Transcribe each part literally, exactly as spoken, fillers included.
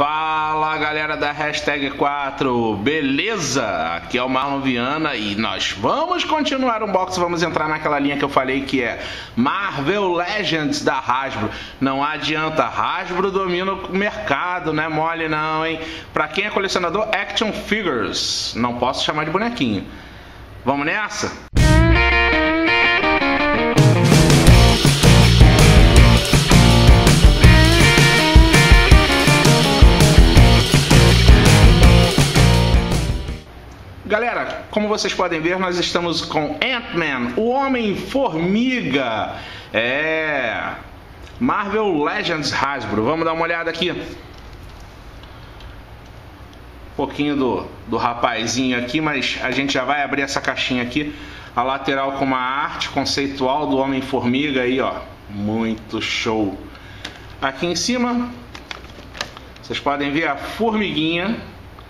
Fala galera da Hashtag quatro, beleza? Aqui é o Marlon Viana e nós vamos continuar o unboxing, vamos entrar naquela linha que eu falei que é Marvel Legends da Hasbro. Não adianta, Hasbro domina o mercado, não é mole não, hein? Pra quem é colecionador, Action Figures, não posso chamar de bonequinho. Vamos nessa? Galera, como vocês podem ver, nós estamos com Ant-Man, o Homem-Formiga. É... Marvel Legends Hasbro. Vamos dar uma olhada aqui. Um pouquinho do, do rapazinho aqui, mas a gente já vai abrir essa caixinha aqui. A lateral com uma arte conceitual do Homem-Formiga aí, ó. Muito show. Aqui em cima, vocês podem ver a formiguinha.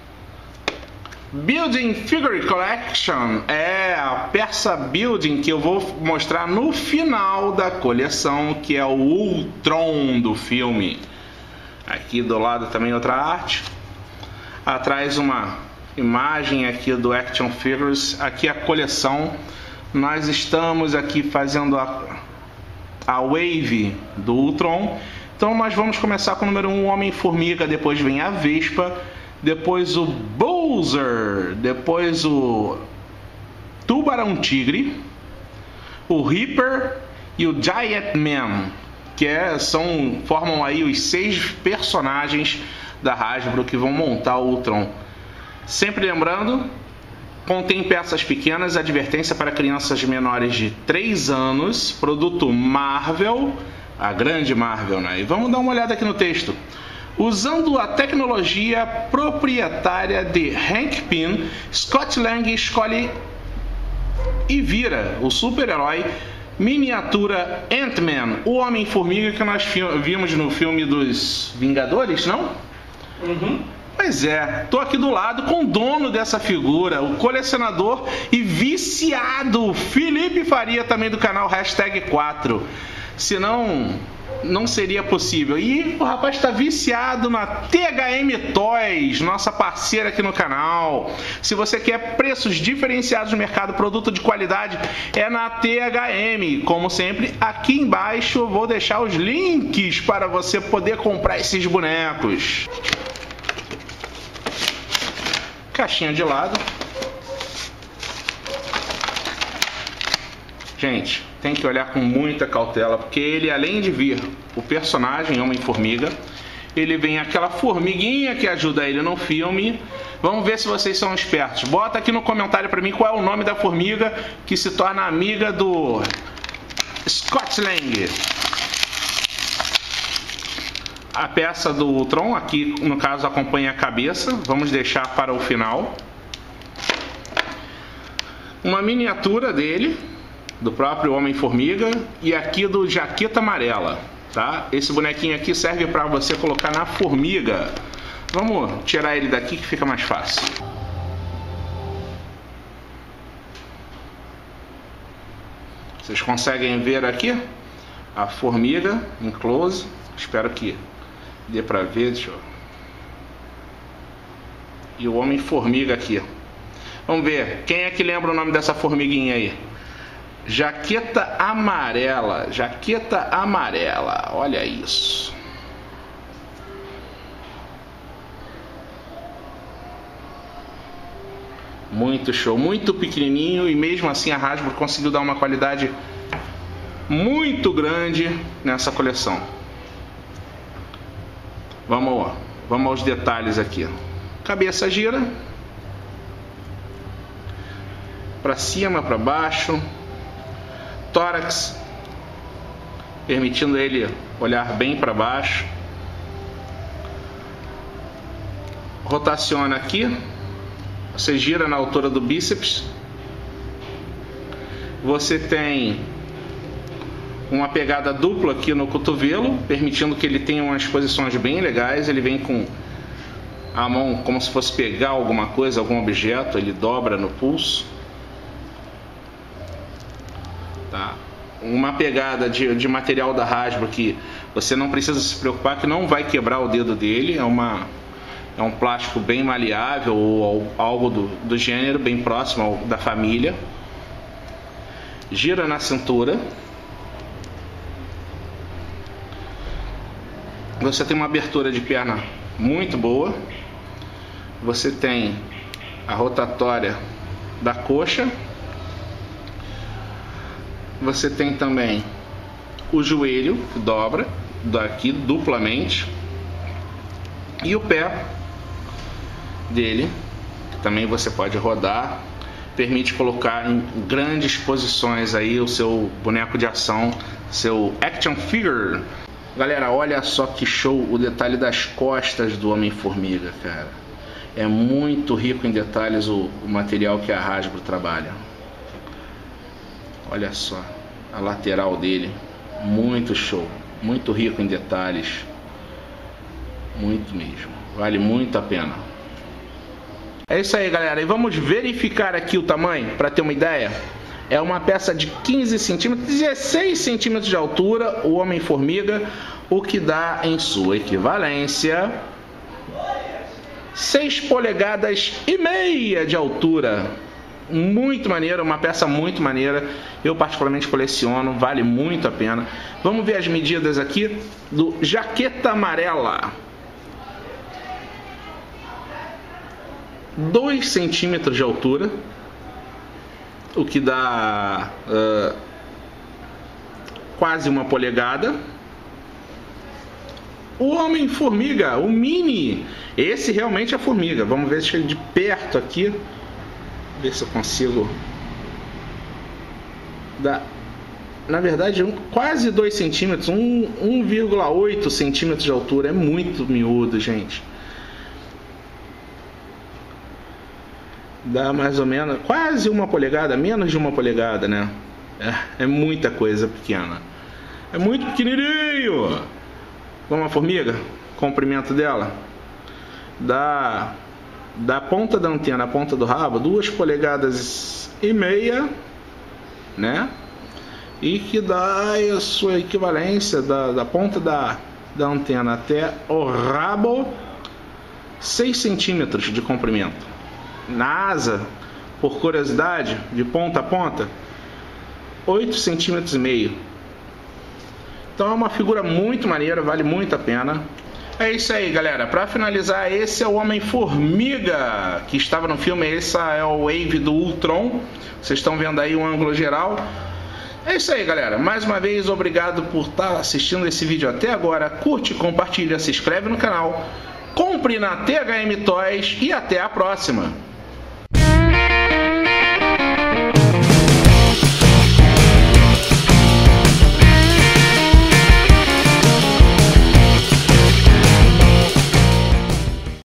Building Figure Collection é a peça Building que eu vou mostrar no final da coleção, que é o Ultron do filme. Aqui do lado também outra arte. Atrás uma imagem aqui do Action Figures. Aqui a coleção. Nós estamos aqui fazendo a, a Wave do Ultron. Então nós vamos começar com o número um, Homem-Formiga. Depois vem a Vespa. Depois o Bowser, depois o Tubarão-Tigre, o Reaper e o Giant Man, que é, são, formam aí os seis personagens da Hasbro que vão montar o Ultron. Sempre lembrando, contém peças pequenas, advertência para crianças menores de três anos, produto Marvel, a grande Marvel, né? E vamos dar uma olhada aqui no texto. Usando a tecnologia proprietária de Hank Pym, Scott Lang escolhe e vira o super-herói miniatura Ant-Man, o Homem-Formiga que nós vimos no filme dos Vingadores, não? Uhum. Pois é, tô aqui do lado com o dono dessa figura, o colecionador e viciado Felipe Faria, também do canal Hashtag quatro. Se não... não seria possível. E o rapaz está viciado na T H M Toys, nossa parceira aqui no canal. Se você quer preços diferenciados no mercado, produto de qualidade, é na T H M. Como sempre, aqui embaixo eu vou deixar os links para você poder comprar esses bonecos. Caixinha de lado. Gente, tem que olhar com muita cautela, porque ele, além de vir o personagem Homem-Formiga, ele vem aquela formiguinha que ajuda ele no filme. Vamos ver se vocês são espertos. Bota aqui no comentário pra mim qual é o nome da formiga que se torna amiga do Scott Lang. A peça do Ultron, aqui no caso acompanha a cabeça. Vamos deixar para o final. Uma miniatura dele, do próprio Homem-Formiga, e aqui do Jaqueta Amarela, tá? Esse bonequinho aqui serve para você colocar na formiga. Vamos tirar ele daqui que fica mais fácil. Vocês conseguem ver aqui a formiga em close? Espero que dê para ver. Deixa eu... E o Homem-Formiga aqui. Vamos ver, quem é que lembra o nome dessa formiguinha aí? Jaqueta Amarela, Jaqueta Amarela, olha isso. Muito show, muito pequenininho e mesmo assim a Hasbro conseguiu dar uma qualidade muito grande nessa coleção. Vamos, vamos aos detalhes aqui. Cabeça gira para cima, para baixo. Tórax, permitindo ele olhar bem para baixo. Rotaciona aqui. Você gira na altura do bíceps. Você tem uma pegada dupla aqui no cotovelo, permitindo que ele tenha umas posições bem legais. Ele vem com a mão como se fosse pegar alguma coisa, algum objeto. Ele dobra no pulso. Tá? Uma pegada de, de material da Hasbro que você não precisa se preocupar, que não vai quebrar o dedo dele. É uma É um plástico bem maleável ou algo do, do gênero, bem próximo ao, da família. Gira na cintura. Você tem uma abertura de perna muito boa. Você tem a rotatória da coxa. Você tem também o joelho que dobra daqui duplamente. E o pé dele, que também você pode rodar, permite colocar em grandes posições aí o seu boneco de ação, seu action figure. Galera, olha só que show o detalhe das costas do Homem-Formiga, cara. É muito rico em detalhes o, o material que a Hasbro trabalha. Olha só a lateral dele, muito show, muito rico em detalhes, muito mesmo, vale muito a pena. É isso aí, galera, e vamos verificar aqui o tamanho para ter uma ideia. É uma peça de quinze centímetros, dezesseis centímetros de altura, o Homem-Formiga, o que dá em sua equivalência seis polegadas e meia de altura. Muito maneira, uma peça muito maneira. Eu particularmente coleciono, vale muito a pena. Vamos ver as medidas aqui do Jaqueta Amarela. dois centímetros de altura, o que dá uh, quase uma polegada. O Homem-Formiga, o Mini, esse realmente é formiga. Vamos ver se de perto aqui, ver se eu consigo dar, na verdade, um, quase dois centímetros, um vírgula oito centímetros de altura. É muito miúdo, gente. Dá mais ou menos quase uma polegada, menos de uma polegada, né? É, é muita coisa pequena. É muito pequenininho. Vamos a formiga? Comprimento dela da, da ponta da antena à ponta do rabo, duas polegadas e meia, né? E que dá a sua equivalência da, da ponta da, da antena até o rabo, seis centímetros de comprimento. Na asa, por curiosidade, de ponta a ponta, oito centímetros e meio. Então é uma figura muito maneira, vale muito a pena. É isso aí, galera. Para finalizar, esse é o Homem-Formiga que estava no filme. Esse é o Wave do Ultron. Vocês estão vendo aí o ângulo geral. É isso aí, galera. Mais uma vez, obrigado por estar assistindo esse vídeo até agora. Curte, compartilha, se inscreve no canal. Compre na T H M Toys e até a próxima.